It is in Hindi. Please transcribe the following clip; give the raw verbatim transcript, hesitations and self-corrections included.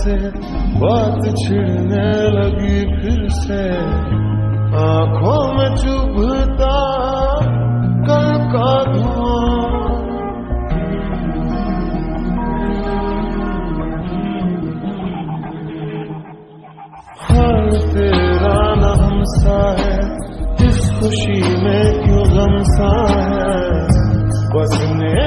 से बात छिड़ने लगी फिर से, आंखों में चुभता कल का धुआं। हाल तेरा न हमसा है, इस खुशी में क्यों गम सा है, बस